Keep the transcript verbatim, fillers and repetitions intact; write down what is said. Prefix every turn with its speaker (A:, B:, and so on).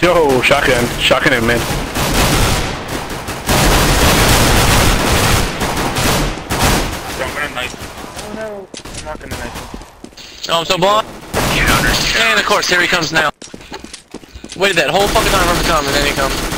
A: Yo, shotgun. Shotgun him, man.
B: I'm gonna knife him. Oh no, I'm not gonna knife him.
C: Oh, I'm so blind. And of course, here he comes now. Waited that whole fucking time for him to come, and then he comes.